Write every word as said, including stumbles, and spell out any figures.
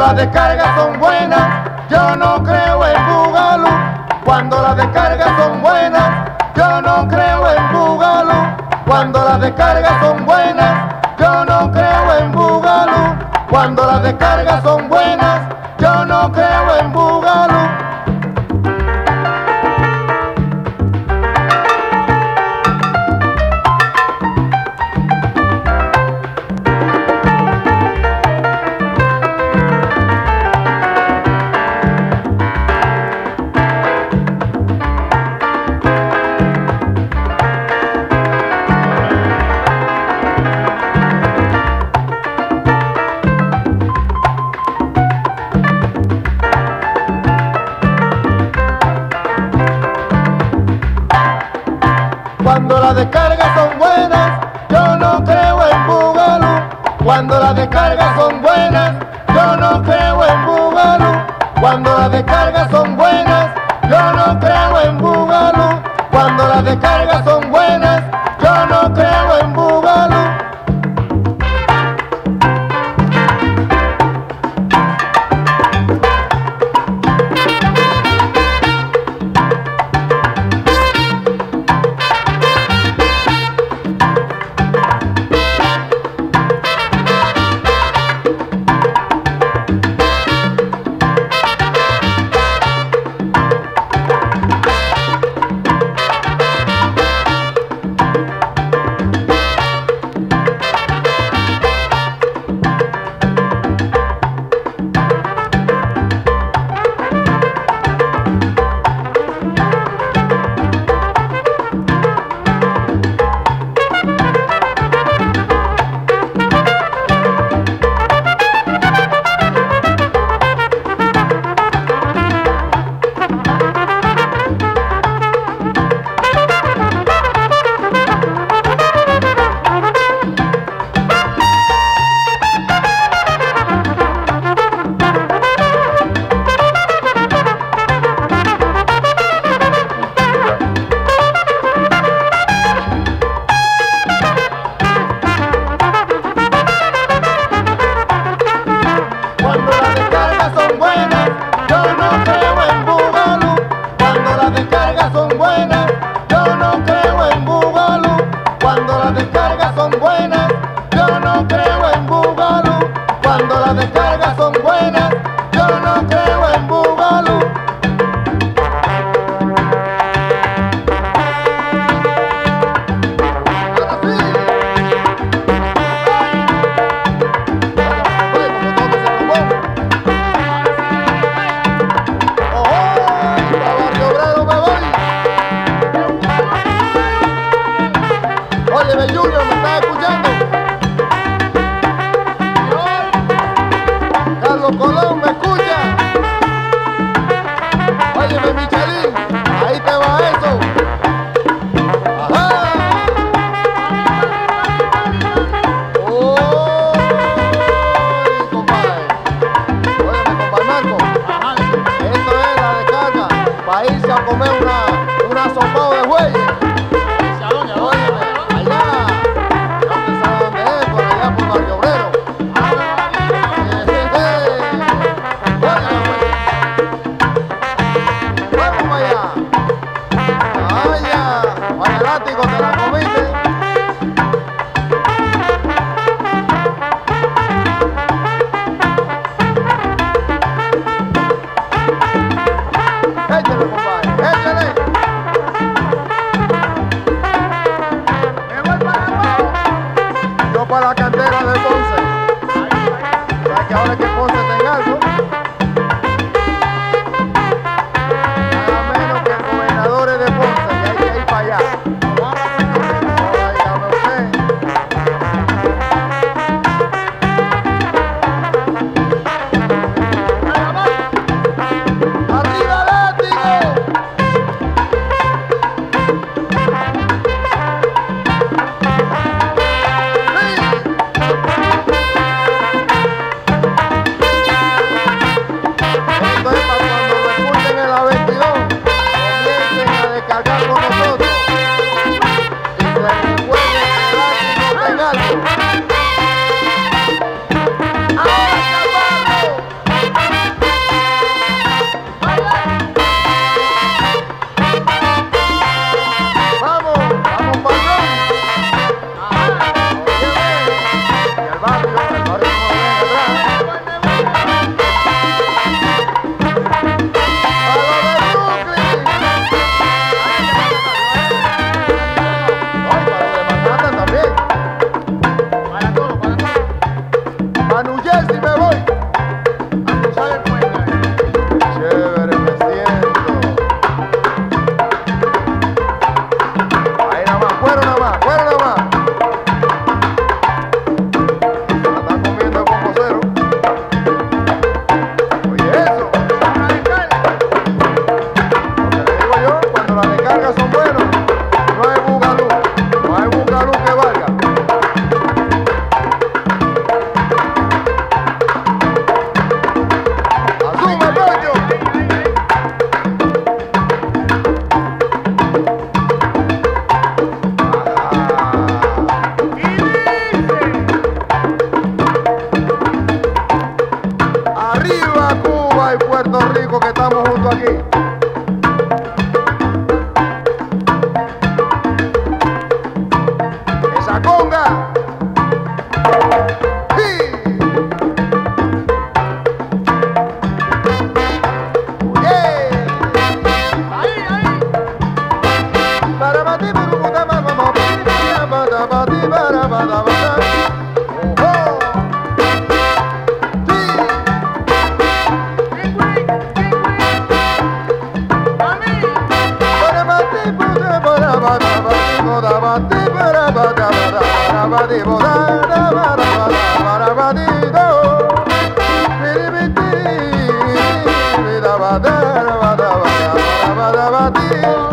las descargas son buenas, yo no creo en bugalú. Cuando las descargas son buenas, yo no creo en bugalú. Cuando las descargas son buenas, yo no creo en bugalú. Cuando las descargas son buenas, yo no creo en bugalú. Cuando las descargas son buenas, yo no creo en bugalú. Cuando las descargas son buenas, yo no creo en bugalú. Cuando las descargas son buenas, yo no creo en bugalú. Cuando las descargas son buenas, yo no creo en bugalú. Ba-da-ba-dee